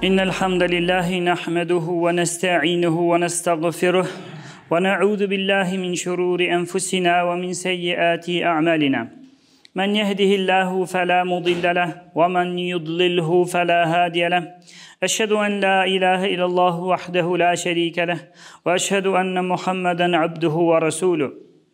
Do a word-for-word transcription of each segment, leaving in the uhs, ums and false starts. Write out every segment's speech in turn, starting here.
إن الحمد لله نحمده ونستعينه ونستغفره ونعوذ بالله من شرور أنفسنا ومن سيئات أعمالنا من يهده الله فلا مضل له ومن يضلله فلا هادي له أشهد أن لا إله إلا الله وحده لا شريك له وأشهد أن محمدا عبده ورسوله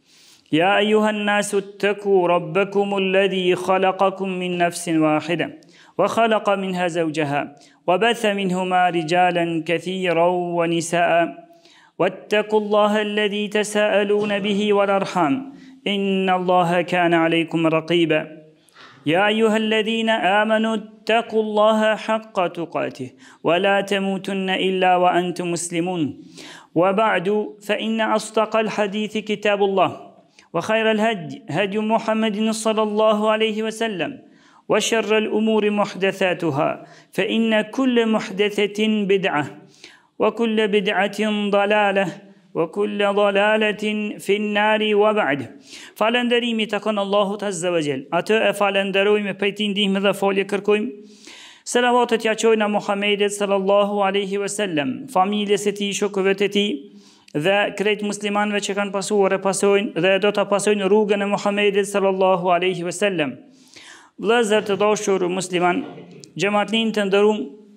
يا أيها الناس اتقوا ربكم الذي خلقكم من نفس واحدة وخلق منها زوجها وبث منهما رجالا كثيرا ونساء واتقوا الله الذي تساءلون به والأرحام إن الله كان عليكم رقيبا يا أيها الذين آمنوا اتقوا الله حق تقاته ولا تموتن إلا وأنتم مسلمون وبعد فإن أصدق الحديث كتاب الله وخير الهدي هدي محمد صلى الله عليه وسلم وشر الأمور محدثاتها فإن كل محدثة بدعة وكل بدعة ضلالة وكل ضلالة في النار وبعد فالندريم تكن الله عز وجل أتى فالندروي مبيتين ديه مذا فولي كركويم صلوات يا محمد صلى الله عليه وسلم فاميلي ستي شكوتتي dhe krejt muslimanëve që kanë pasuar e pasojnë dhe do ta pasojnë rrugën e Muhamedit sallallahu alaihi wasallam. Vëllezër të dashur musliman, xhamatlinë të nderuar,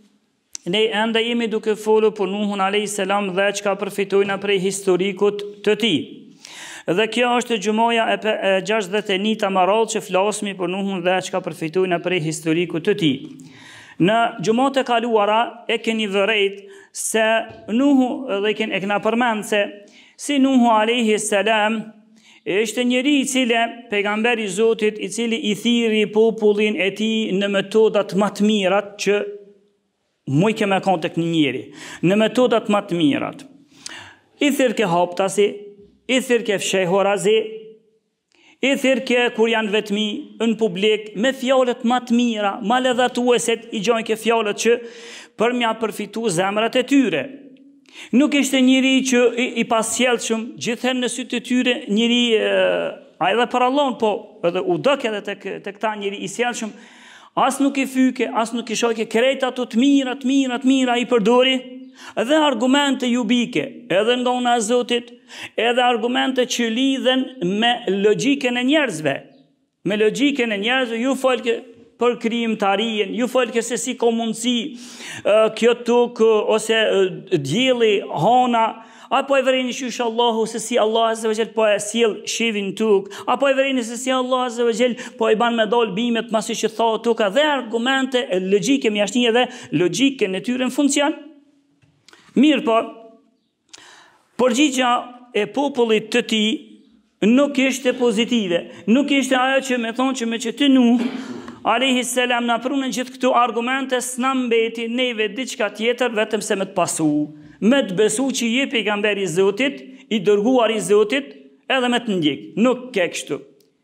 ne ende jemi duke folur për Nuhun alayhis salam dhe çka përfitojnë prej historikut të tij. Dhe kjo është gjumoja e gjashtëdhjetë e njëta më radh që flasmi për Nuhun dhe çka përfitojnë prej historikut të tij. Në gjumat e kaluara e keni vërejt se Nuhu dhe e kena përmend se si Nuhu alayhis salam ishte njëri i cili pejgamberi i Zotit i cili i thiri popullin e tij në metodat më të mirat që mund të kemë tek një njeri, në metodat më të mirat. I thirke haptasi, i thirke fshehurazi, i thirke kur janë vetmi në publik me fjalët më të mira, më ledhatueset i gjojnë ke fjalët që për mja përfitu zemrat e tyre. Nuk ishte njëri që i, i pasjellshëm, gjithherë në sytë të tyre njëri a edhe për Allahun, po edhe u dëk edhe tek tek ta njëri i sjellshëm, as nuk i fyke, as nuk i shoqe krejt ato të mira, të mira, të mira i përdori, edhe argumente jubike, edhe nga una e Zotit, edhe argumente që lidhen me logjikën e njerëzve. Me logjikën e njerëzve ju folke për krijimtarien, ju folke se si ka mundësi uh, kjo tokë ose uh, dielli, hona, apo e vëreni qysh Allahu se si Allah azza wa jall po e sjell shivin tokë, apo e vëreni se si Allah azza wa jall po i ban me dal bimet masi që tha toka, dhe argumente e logjike mjashtinje dhe logjikën e tyre në funksion. Mirë po, përgjigja e popullit të tij nuk ishte pozitive, nuk ishte ajo që me thonë që me që të Nuh alayhis salam na prunën gjithë këto argumente s'na mbeti neve diçka tjetër vetëm se me të pasu, me të besu që je pejgamberi i Zotit, i dërguar i Zotit, edhe me të ndjek. Nuk ke kështu.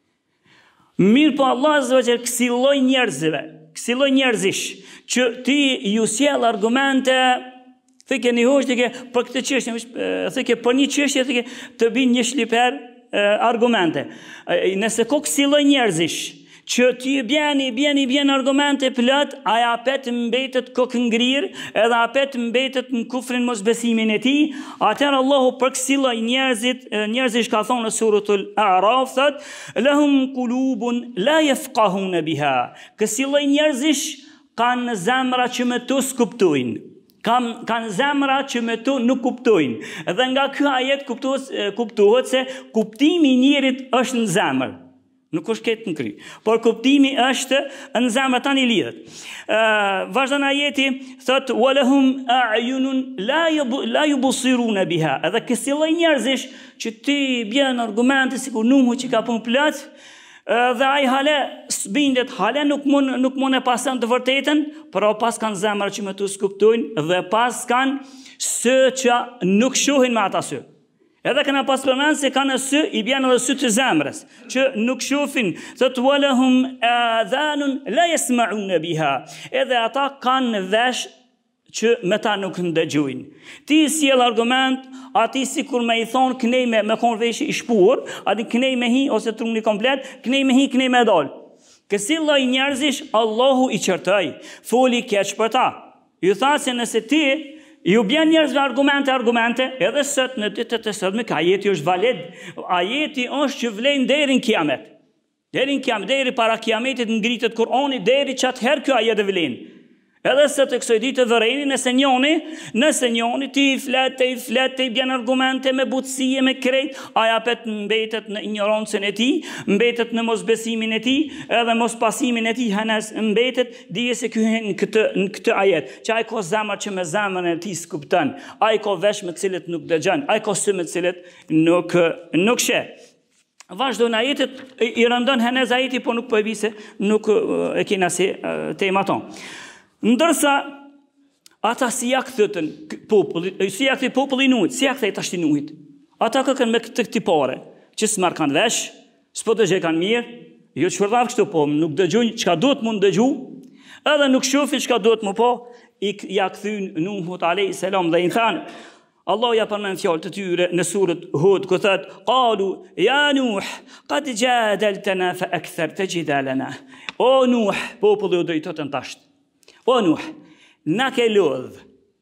Mirë po Allah azza wa jall këshilloi njerëzve, këshilloi njerëzish që ti ju sjell argumente. Thike një hoshtë ke për këtë çështje, thike për një çështje thike të bin një shliper argumente. Nëse ko këshilloi njerëzish që ti bjeni, bjeni, bjeni argumente plot, aja apet mbetet kokë ngrirë, edhe apet mbetet në kufrin mos besimin e tij, atëherë Allahu përkësilloi njerëzit, njerëzish ka thonë në suratul A'raf, thot, lahum qulubun la yafqahuna biha. Kësilloi njerëzish kanë zemra që me to s'kuptojnë. Kam, kanë zemra që me to nuk kuptojnë. Dhe nga ky ajet kuptohet, kuptohet se kuptimi i njerit është në zemër. Nuk është ketë në kry. Por kuptimi është në zemër, tani lidhet. Uh, Vazhdan ajeti, thot, walahum a'yunun la yubsiruna biha. Edhe kësilloi njerëzish që ti bjen argumente sikur Nuhu që ka punë plot, dhe ai hale s'bindet, hale nuk mund nuk mund e pason të vërtetën, por pas kanë zemra që me të skuptojnë dhe pas kanë sy që nuk shohin me ata sy. Edhe kanë pas përmend se kanë sy i bjen edhe sy të zemrës, që nuk shohin, thot walahum adhanun la yasma'una biha. Edhe ata kanë vesh që me ta nuk ndëgjojnë. Ti sjell argument, ati si kur me i thonë kënej me, me konë veshë i shpur, ati kënej me hi ose truni komplet, kënej me hi, kënej me dal. Kësi lloj njerëzish Allahu i qërtoj, foli keq për ta. Ju tha se nëse ti ju bjen njerëzve argumente, argumente, edhe sot në ditët e sotme ka ajeti është valid. Ajeti është që vlen deri në kiamet. Deri në kiamet, deri para kiametit ngritet Kur'ani, deri çat herë ky ajet vlen. Edhe se të kësoj ditë vërejni, nëse njoni, nëse njoni ti i flete, i flete, i bjen argumente me butësie, me krejt, aja pet mbetet në ignorancën e ti, mbetet në mosbesimin e ti, edhe mos pasimin e ti, hanes mbetet, dije se kyhen në këtë, në këtë ajet, që aj ko zemër që me zemën e ti s'kuptën, aj ko vesh me cilit nuk dëgjën, aj ko sy me cilit nuk, nuk she. Vazhdo në ajetet, i rëndon hanez ajeti, po nuk po e vise, nuk e kena si tema ton. Ndërsa, ata si ja këthëtën popullit, si ja këthëtën popullit nuhit, si ja këthëtën ashti nuhit. Ata këkën me këtë tipare, që s'marë kanë vesh, s'po të gjë kanë mirë, jo që fërdavë kështu po, nuk dëgjujnë qka do të mund dëgju, edhe nuk shofin qka do të mu po, i ja këthën Nuhut alejhi selam dhe i në thanë, Allah ja përmen fjallë të tyre në surët Hud, ku thëtë, qalu, ja Nuh, qad jadaltana fa akthar të gjidalana. O Nuh, populli u dojtët në tashtë. O Nuh, na ke lodh.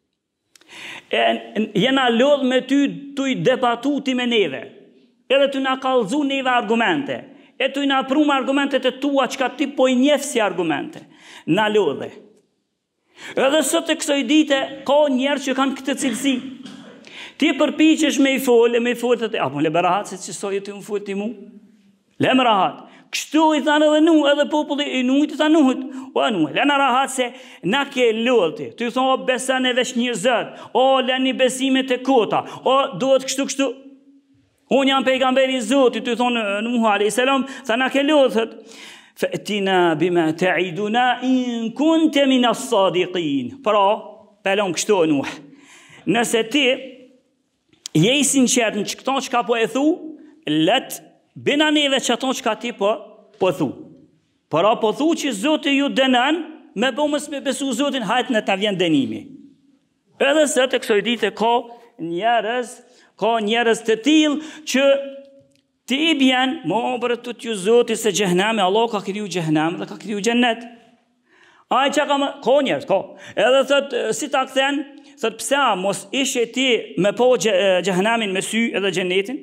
E, jena lodh me ty të i debatu ti me neve. Edhe të na kalzu neve argumente. E të i na prum argumentet e tua qka ti po i njef si argumente. Na lodhe. Edhe sot e kësoj dite, ka njerë që kanë këtë cilësi. Ti përpiqesh me i folë, me i folë të te, apo le berahat se që sojë të më folë ti mu. Le më rahat. Kështu i thanë edhe Nuh, edhe populli i Nuhit i thanë Nuhit. O Nuh, le në rahat se na ke lodhti. Ty thonë, o besan e vesh një zët. O, le një besimet e kota. O, duhet kështu kështu. Unë jam pejgamberi i Zotit, ty thonë Nuh alayhis salam, tha na ke lodhët. Fa'tina bima ta'iduna in kunte min as-sadiqin. Pra, pelon kështu Nuh. Nëse ti je i sinqert në këto çka po e thu, let bina neve që ato qka ti po, po thu. Para po thu që Zotë ju dënan, me po mës me besu Zotin, hajtë në ta vjen dënimi. Edhe se të kësoj dite ka njerëz, ka njerëz të tilë që ti i bjen, mo bërë të t'ju Zotit se gjehname, Allah ka kriju gjehname dhe ka kriju gjennet. Aj që ka më, ka njerëz, ka. Edhe thët, si ta këthen, thët pësa mos ishe ti me po gjehnamin me sy edhe gjennetin,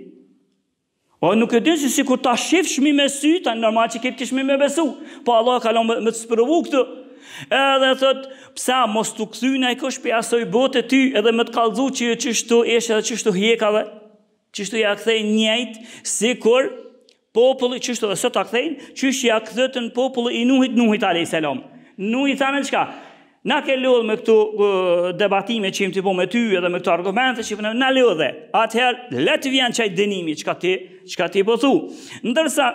o nuk e din se si kur ta shif shmi me sy, ta normal që kip kishmi me besu. Po Allah ka lon me të sprovu këtu. Edhe thot, psa mos të këthyna i kush për asoj bote ty, edhe me të kalzu që qështu eshe dhe qështu hjekave, qështu ja kthej njejt, si kur populli, qështu dhe sot ta kthejnë, qështu ja këthëtën populli i Nuhit, Nuhit alayhis salam. Nuhit thanë në qka? Na ke lodhë me këtu uh, debatime që im të po me ty edhe me këtu argumente që përne, na lodhe. Atëherë, letë vjen qaj dënimi qka ti, qka ti po thu. Ndërsa,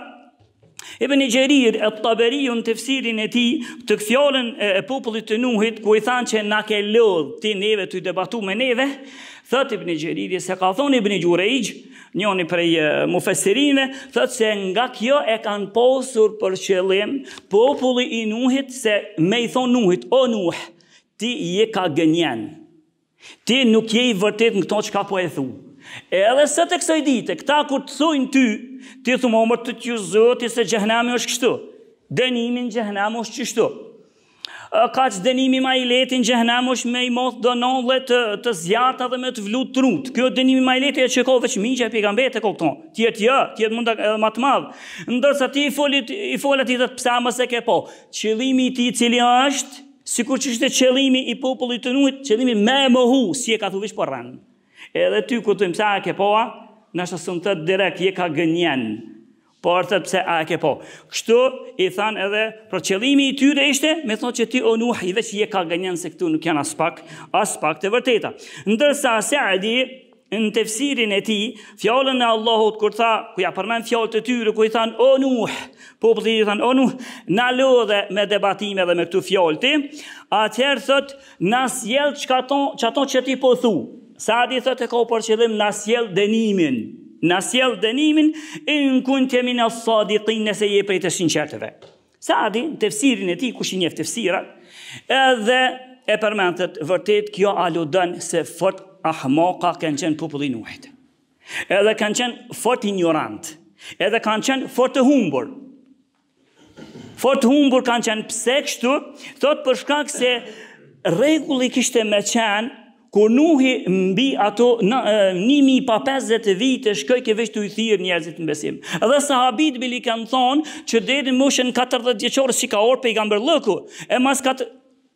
Ibn Jarir e Taberiu në tefsirin e ti të këfjallën e, e popullit të Nuhit, ku i thanë që na ke lodhë ti neve të i debatu me neve, thët Ibn Jariri se ka thonë Ibn Jurejgj, njoni prej uh, mufesirine, thët se nga kjo e kanë posur për qëllim populli i Nuhit, se me i thonë Nuhit, o Nuh, ti je ka gënjen, ti nuk je i vërtet në këto që ka po e thu. Edhe së të kësoj dite, këta kur të thujnë ty, ti thumë omër të t'ju zoti se gjehnami është kështu, dënimin gjehnami është qështu. Ka që dënimi ma i letin gjehnami është me i moth dënon dhe të, të zjata dhe me të vlut trut. Kjo dënimi ma i letin e që ko veç minqe e pejgambet e ko këton. Tjetë ja, tjetë mund edhe ma të madhë. Ndërsa ti i folet i folet i dhe të pësa më se ke po. Qëllimi ti cili është, si kur që ishte qëllimi i popullit të Nuhit, qëllimi me më hu, si e ka thu vish por rënë. Edhe ty ku të mësa e ke poa, nështë së më tëtë direkt je ka gënjen, por tëtë pse a e ke po. Kështu i thanë edhe, për qëllimi i tyre ishte, me thonë që ti o Nuh, i veç je ka gënjen se këtu nuk janë as pak, as pak të vërteta. Ndërsa Saadi, në tefsirin e ti, fjallën e Allahut, kur tha, ku ja përmen fjallë të tyre, ku i thanë, o Nuh, populli i thanë, o Nuh, na lodhe me debatime dhe me këtu fjallë ti, atëherë thot, na sjell çato që ti po thu. Saadi thot e ka për qëllim na sjell dënimin, na sjell dënimin in kunte min as-sadiqin, nëse je prej të sinqertëve. Saadi, në tefsirin e tij, kush i njeh tefsirat, edhe e përmendet vërtet kjo aludon se fort ahmaka kanë qenë populli i Nuhit. Edhe kanë qenë fort ignorant, edhe kanë qenë fort të humbur. Fort humbur kanë qenë pse kështu, thot për shkak se rregulli kishte me qenë kur Nuhi mbi ato një mijë pa pesëdhjetë vite shkoj ke veç të i thirr njerëzit në besim. Edhe sahabit bili kanë thonë që deri në moshën katërdhjetë vjeçore si ka orë pejgamberllëku, e mas katë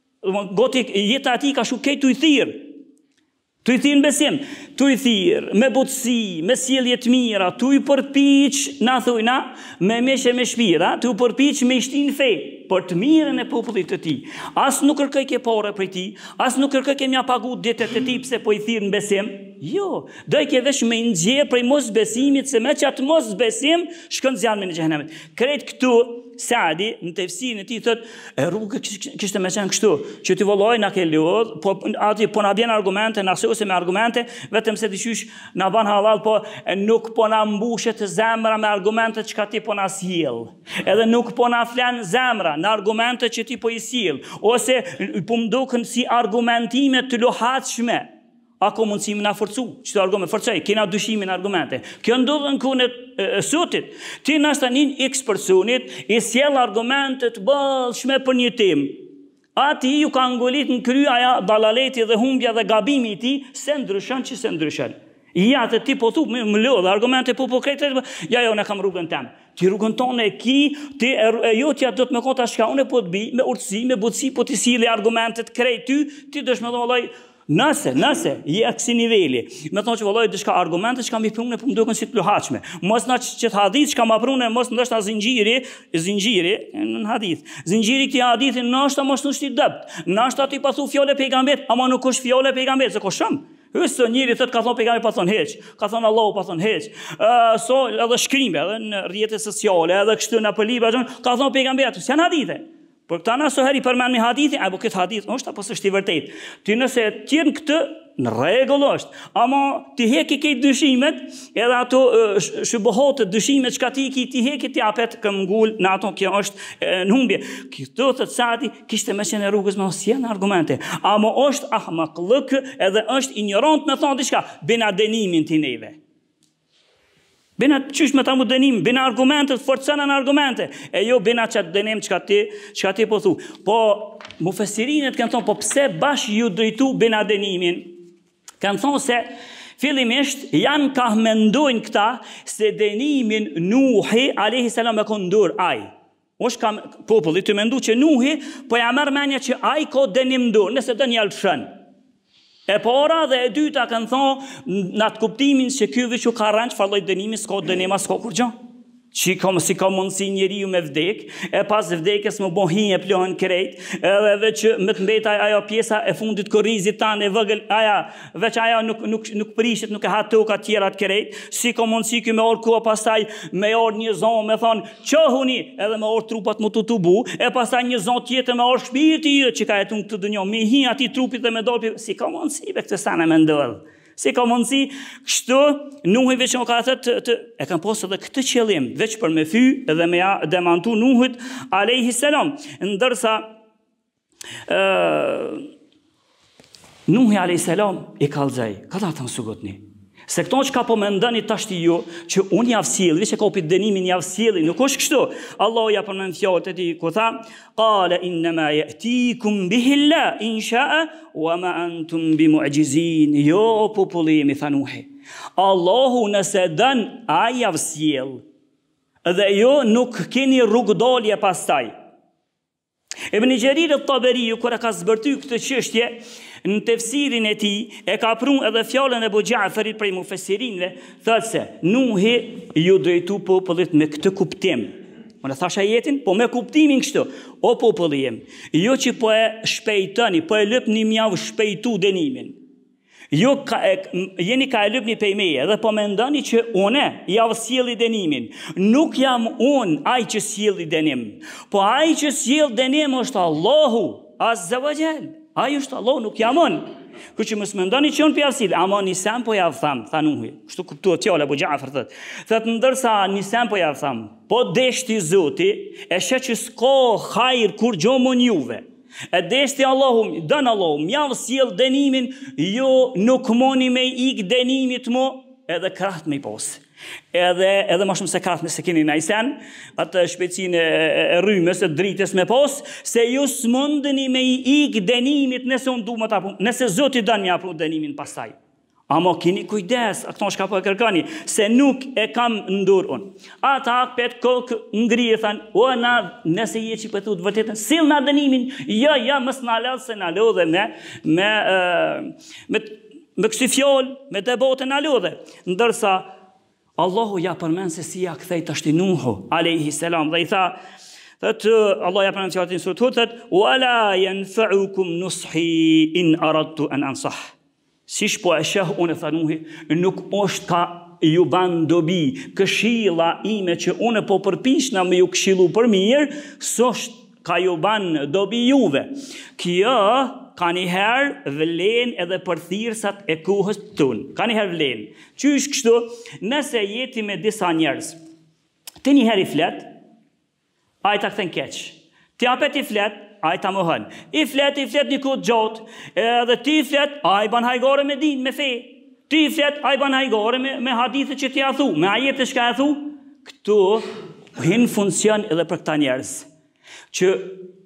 goti jeta ati ka shukej të i thirr. Të i thirr në besim, të i thirr me butësi, me sjellje të mira, të i përpiq, na thujna, me meshe me shpira, të i përpiq me shtin fe, për të mirën e popullit të tij. As nuk kërkoj ke pore prej tij, as nuk kërkoj ke mja pagu ditët e tij pse po i thirr në besim. Jo, do i ke vesh me nxjerr prej mos besimit, se me çat mos besim shkon zjarmi në xhenemit. Kret këtu Saadi në tefsirin e tij thotë, e rruga kishte më qenë kështu, që ti vallai na ke lodh, po aty po na vjen argumente, na ose me argumente, vetëm se diçysh na ban halal, po nuk po na mbushet zemra me argumente çka ti po na sjell. Edhe nuk po na flan zemra në argumente që ti po i sjell, ose po më duken si argumentime të lohatshme. A ko mundësi me na forcu, qëto argument, forcoj, kena dyshimin argumente. Kjo ndodhë në kunet e, e sotit. Ti nështë anin x personit, i sjell argumentet bëllshme për një tim. Ati ju ka ngolit në kry aja dalaleti dhe humbja dhe gabimi ti, se ndryshon që se ndryshon. Ja të ti po thu, më, më lodhë, argumente po po krejtë, ja jo, ne kam rrugën tem. Ti rrugën tonë e ki, ti e, e jo tja do të me kota shka, unë e po të bi, me urtësi, me butësi, po të sili argumentet krejtë ty, ti dësh me dhe vëllaj, Nëse, nëse, je kësi niveli, me thonë që vëlloj dëshka argumente që kam i prune, po më duken si të luhaqme. Mos në që të hadith që kam a prune, mos në dështë a zingjiri, zingjiri, në hadith. Zingjiri këti hadithin, nështë a mos në shti dëpt, nështë a ti pathu fjole pejgambet, ama nuk është fjole pejgambet, se ko shumë. Hësë njëri thët ka thonë pejgambet, pa thonë heq, ka thonë Allahu, pa thonë heq. Uh, so, edhe shkrimbe, edhe në rjetët sociale, edhe kështu në për libra, ka thonë pejgambet, se janë hadithe. Por këta nëso heri përmen me hadithin, apo këtë hadith është, apo së shti vërtet. Ti nëse tjenë këtë, në regull është. Ama ti heki këtë dyshimet, edhe ato shëbohotët dyshimet, që ka ti ki, ti heki ti apet këmgull, në ato kjo është e, në humbje. Këto të të sati, kishte me qenë rrugës me osjen argumente. Ama është ahmaklëk, edhe është ignorant me thonë diçka, bina denimin ti neve. Bina qysh me ta mu dënim, bina argumentet, forcënën argumente, e jo bina që të dënim që ka ti, që ka ti po thu. Po, mufesirinet kanë thonë, po pse bash ju drejtu bina dënimin? Kanë thonë se, fillimisht, janë ka mendojnë këta, se dënimin Nuhi, alayhi salam e kondur aj. Osh kam populli të mendu që Nuhi, po ja merr menja që aj ko dënim dur, nëse dën jalëshën. E para dhe e dyta kanë thonë në atë kuptimin që ky veç u ka rënë falloj dënimi, s'ka dënima, s'ka kur gjë. Që ka si ka mundësi njeriu me vdek, e pas vdekjes më bon hinje plohën krejt, edhe veç më të mbet ajo pjesa e fundit korrizit tanë e vogël, aja veç ajo nuk nuk nuk prishet, nuk e ha toka të tjera të krejt, si ka mundësi ky me or ku pastaj me or një zonë, me thon çohuni, edhe me or trupat më tutubu, e pastaj një zonë tjetër me or shpirti i që ka jetuar këtë dunjë, me hi aty trupit dhe me dolpi, si ka mundësi me këtë sa ne mendoj. Si ka mundësi, kështu, Nuhi veç më ka thëtë, të, e kanë posë edhe këtë qëllim, veç për me fy edhe me ja demantu Nuhit, alayhi salam. Ndërsa, uh, Nuhi alayhi salam i kalzaj, ka da të në sugotni. Se këto që ka po me ndëni tashti ju, që unë javë sjeli, veç e ka opit dënimin javë sjeli, nuk është kështu. Allah ja përmen fjallët e ti, ku tha, qala innama ya'tikum bihillah, insha'a, wa ma antum bi mu'jizin, jo popullimi, tha Nuhi. Allahu nëse dën, a javë sjel, dhe jo nuk keni rrugdolje pastaj. Ibn Jarir al-Tabari, kura ka zbërty këtë çështje, në tefsirin e ti, e ka prun edhe fjallën e Abu Ja'farit prej mufesirinve, thëtë se, Nuhi ju drejtu popullit me këtë kuptim. Unë thash ajetin, po me kuptimin kështu, o popullim, jo që po e shpejtoni, po e lëp një mjavë shpejtu denimin. Jo ka, e, jeni ka e lëp një pejmeje, dhe po me ndoni që une javë sjeli denimin. Nuk jam unë aj që sjeli denim, po aj që sjeli denim është Allahu, azza wa jall. Ajo është Allah, nuk jam unë. Kërë që mësë më ndoni që unë për javësile, ama nisem po javë thamë, tha Nuhi. Kështu kuptua tjole, Abu Ja'far thëtë. Thëtë ndërsa nisem po javë thamë, po deshti zoti, e shë që s'ko hajrë kur gjo më njuve. E deshti Allahu, dënë Allahu, mjavë sjell denimin, jo nuk moni me ik denimit mo, edhe kratë me i posë. Edhe, edhe ma shumë se kath nëse keni në sen, atë shpejtësinë e rrymës, e dritës me pos, se ju s'mundeni me i ik denimit nëse unë du më ta pun, nëse Zoti dënë mja pru denimin pastaj. Amo kini kujdes, a këto shka po e kërkani, se nuk e kam ndur unë. Ata pet kokë ngrirë, thanë, o na, nëse je që pëtu të vërtetën, sil na dënimin, ja, ja, mës na lëdhë se na lodhe me, me, uh, me, me kësi fjollë, me debote na lodhe. Ndërsa, Allahu ja përmen se si ja këthej të shtinuhu, alejhi selam, dhe i tha, thët, Allah ja përmen që atin sërët hut, thët, wala yanfa'ukum nushi in aradtu an ansah. Si shpo e shëh unë e thanuhi, nuk është ka ju ban dobi, këshilla ime që unë po përpishna me ju këshilu për mirë, sështë ka ju ban dobi juve. Kjo ka njëherë vlen edhe për thirësat e kuhës tunë. Ka njëherë vlen. Qysh kështu, nëse jeti me disa njerëz, ti njëherë i flet, a i ta këthen keq. Ti apet i flet, a i ta më hën. I flet, i flet një kodë gjatë, edhe ti i flet, a i ban hajgore me din, me fe. Ti i flet, a i ban hajgore me, me hadithe që ti a thu, me ajete shka a thu. Këtu hinë funksion edhe për këta njerëz, që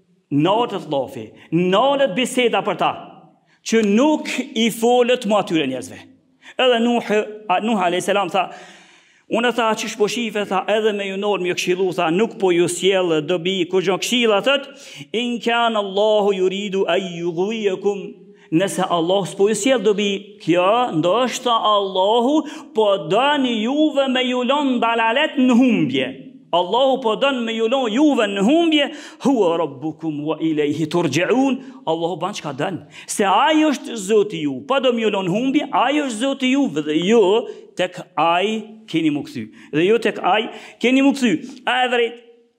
nalët lofi, nalët biseda për ta, që nuk i folët mu atyre njerëzve. Edhe Nuh, Nuh alayhis salam tha, unë tha që shpo shife, tha, edhe me ju nalë më këshilu, tha, nuk po ju sjellë dobi, kur gjo këshila, thët, in kanë Allahu yuridu ay yughwiyakum, nëse Allah s'po ju sjellë dobi, kjo, ndoshta Allahu po dëni juve me ju lënë dalalet në humbje. Allahu po dënë me julon juve në humbje, hua rabbukum wa ilaihi turgja'un, Allahu ban që ka dënë, se ajo është Zoti ju, pa do me julon humbje, ajo është Zoti juve, dhe ju tek aj keni më këthy, dhe ju tek aj keni më këthy, a e vërejt,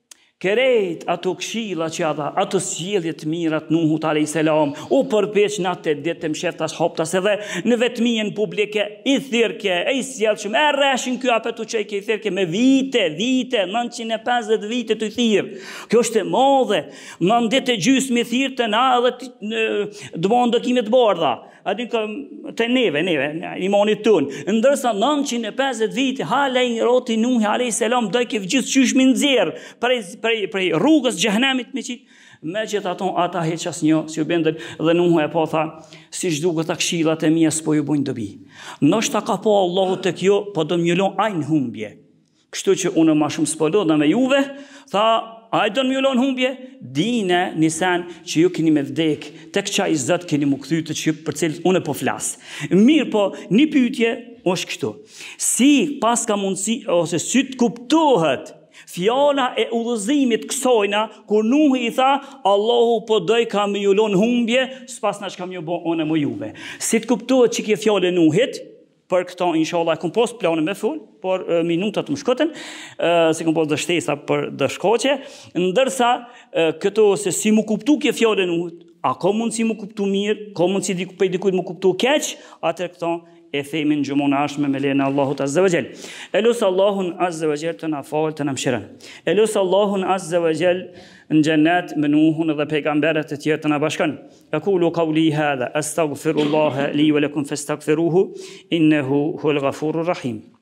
kërejt ato këshila që ata, ato sjelljet mirat Nuhut alayhis salam, u përpeq në atë ditë të msheftas hoptas edhe në vetmien publike, i thirke, e i sjellshëm, e rreshin ky apo tu çaj ke i thirke me vite, vite, nëntëqind e pesëdhjetë vite të thirr. Kjo është e madhe, nëndet e gjysmë thirrte na edhe dëmon ndërkime të bardha. Aty të neve, neve, imanit tonë. Ndërsa nëntëqind e pesëdhjetë vite, hala i roti Nuhi alayhis salam do i ke gjithë qysh mi nxjerr prej prej prej rrugës xhehenamit me qit. Megjithatë ata hiç asnjë, si u bën dhe Nuhu e po tha, siç duket ta këshillat e mia s'po ju bojnë dobi. Ndoshta ka po Allahu tek ju, po do m'julon ajn humbje. Kështu që unë më shumë s'po lodha me juve, tha, a i do në mjëllon humbje? Dine nisan që ju keni me vdek, tek qa i zët keni mu këthytë që për cilët unë po flasë. Mirë po, një pyetje është kështu. Si pas ka mundësi, ose si të kuptohet fjala e udhëzimit kësojna, kur Nuhi i tha, Allahu po doj ka me jullon humbje, s'pas na që kam ju bo unë më juve. Si të kuptohet që kje fjale Nuhit, për këto, inshallah, e kom post planë me full, por uh, minutat të më shkoten, uh, si kom post dështesa për dëshkoqe, ndërsa uh, këto se si mu kuptu kje fjale Nuhit, a ka mund si mu kuptu mirë, ka mund si diku, për dikujt mu kuptu keq, atër këto e themin gjumon ashme me lene Allahut Azza wa Jall. E lusë Allahun Azza wa Jall të na falë të na mshiren. E lusë Allahun Azza wa Jall në gjennet me Nuhun dhe pejgamberet e tjerë të na bashkan. Aqulu qawli hadha, astaghfirullaha li wa lakum fastaghfiruhu, innahu huwal ghafurur rahim.